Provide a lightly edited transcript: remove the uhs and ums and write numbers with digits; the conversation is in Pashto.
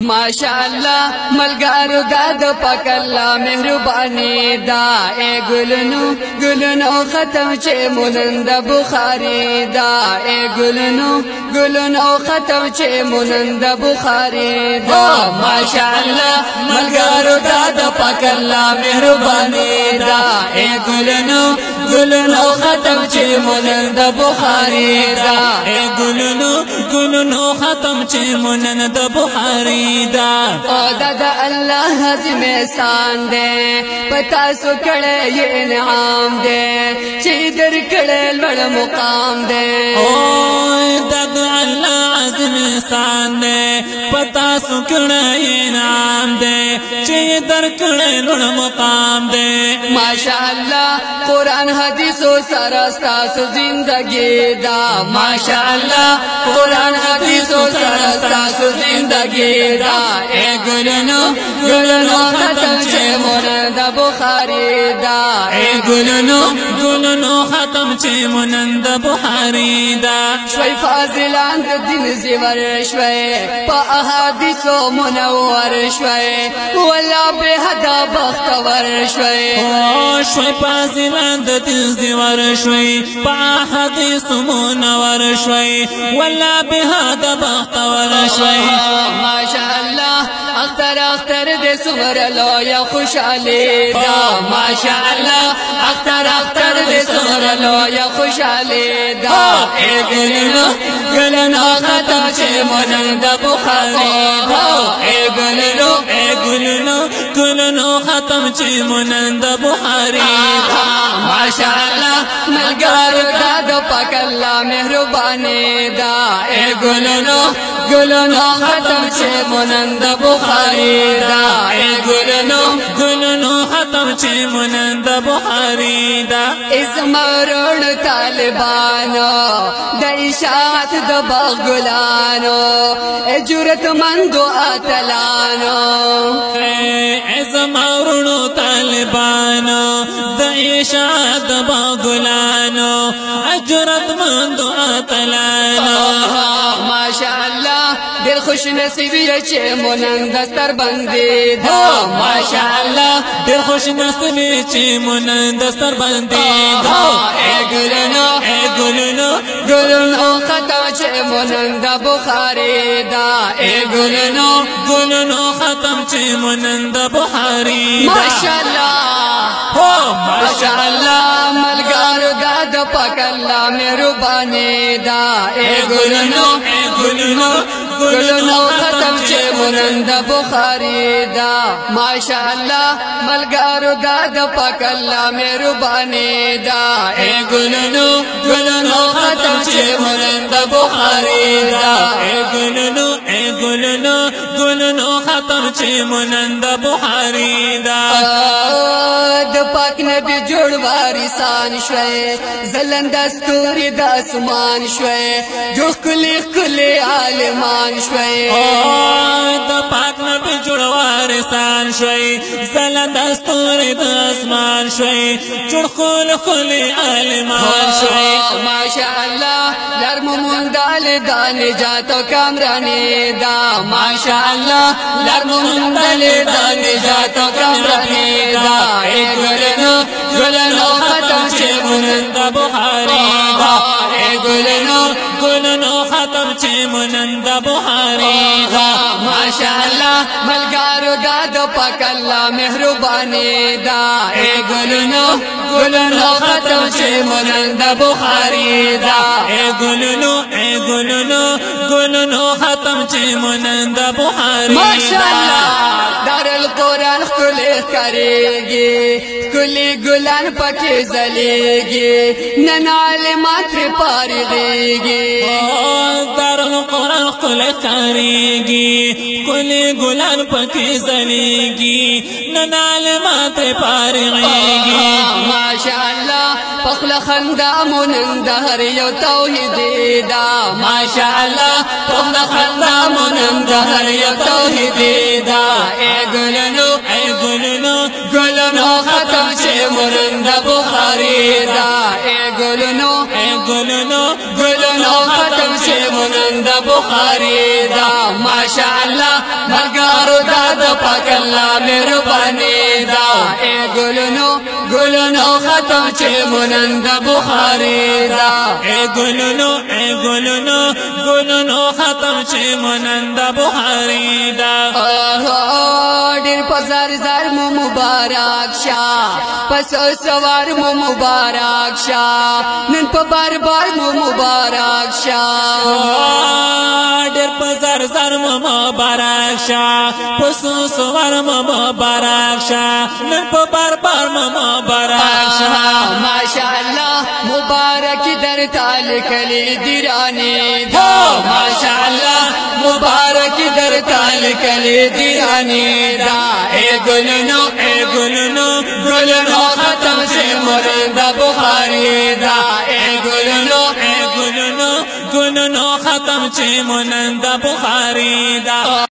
माशाअल्लाह मलगारो दाद पक अल्लाह मेहरबानी दा ए गुलनो खत्म चे मुनंद बुखारी दा ए गुलनो खत्म चे मुनंद बुखारी दा माशाअल्लाह मलगारो दाद पक अल्लाह मेहरबानी दा ए गुलनो खत्म चे मुनंद बुखारी दा ए गुलनो खत्म चे मुनंद बुखारी او دا اللہ حضم احسان دے پتا سو کڑے یہ انعام دے چی در کڑے لڑ مقام دے او دا اللہ حضم احسان دے پتا سو کڑے یہ انعام دے چی در کڑے لڑ مقام دے ماشاءاللہ قرآن حدیث و سرستا سو زندگی دا ماشاءاللہ قرآن حدیث و سرستا سو زندگی دا اے گلنو ختم چے منند بخاری دا اے گلنو ختم چے منند بخاری دا شوی فاضلان دا دین زیور شوی پا احادیث و منور شوی والا بے حدا بختور شوی شوی فاضلان دا دین زیور شوی پا احادیث و منور شوی والا بے حدا بختور شوی ماشاءاللہ اختر دے سمر لویا خوشحالی دا ماشاءاللہ اختر دے سمر لویا خوشحالی دا اے گلنو ختم چے منند بخاری دا اے گلنو ختم چے منند بخاری دا ماشاءاللہ ملگارو داد پاک اللہ مہربانی دا اے گلنو ختم چے منند بخاری دا اے گلنو ختم چے منند بخاری دا اس مرون طالبانو دا اشاعت دا باغلانو اے جرت مندو آتلانو اس مرون طالبانو دا اشاعت دا باغلانو اے جرت مندو آتلانو ماشاءاللہ دل خوش نصیب چے منند دستر بندی دا ماشاءاللہ دل خوش نصیب چے منند دستر بندی دا اے گلنو ختم چے منند بخاری دا اے گلنو ختم چے منند بخاری دا ماشاءاللہ ماشاءاللہ ملگارو داد پاک اللہ مہربانی دا اے گلنو ختم چے منند بخاری دا ماشاءاللہ ملگارو داد پاک اللہ مہربانی دا اے گلنو ختم چے منند بخاری دا اے گلنو ختم چے منند بخاری دا د پاک نبی جوړ وارثان شوي زلند استوري د اسمان شوي جوړ کلی عالمان شوي د پاک نبی جوړ وارثان شوي زلند استوري د اسمان شوي جوړ کلی عالمان شوي ماشاءالله لرم مندال د نجات کامرانی دا ماشاءالله لرم مندال د نجات کامرانی دا اے گلنو ختم چے منند بخاری دا اے گلنو ختم چے منند بخاری دا ماشاءاللہ ملگارو داد پاک اللہ مہربانی دا اے گلنو ختم چے منند بخاری دا اے گلنو ختم چے منند بخاری ماشاءاللہ دار القرآن کھلے کرے گی کلی گلان پکے زلے گی نن عالمات پارغے گی دار القرآن کھلے کرے گی کلی گلان پکے زلے گی نن عالمات پارغے گی ماشاءاللہ پخلا خندا منند ہر یو توحیدی دا ماشاءاللہ پخلا خندا منند ہر یو توحیدی دا اے گلنو ختم چے منند بخاری دا اے گلنو ختم چے منند بخاری بخاری دا ماشاءاللہ ملګرو دا د پاک الله مهرباني دا اے ګلونو ختم چې مونږ د بخاری دا اے ګلونو ختم چې مونږ د بخاری دا ډېر په زر مو مبارک شه پس سوار مو مبارک شه نن په بار مو مبارک شه ډېر په زر مو مبارک شه پس سوار مو مبارک شه نن په بار مو مبارک شه ماشاءالله مبارک در تال کلی دیرانی دا ماشاءالله مبارک در تال کلی دیرانی دا اے ګلونو ختم چې مونږ د بخاری دا اے ګلونو ختم چې مونږ د بخاری دا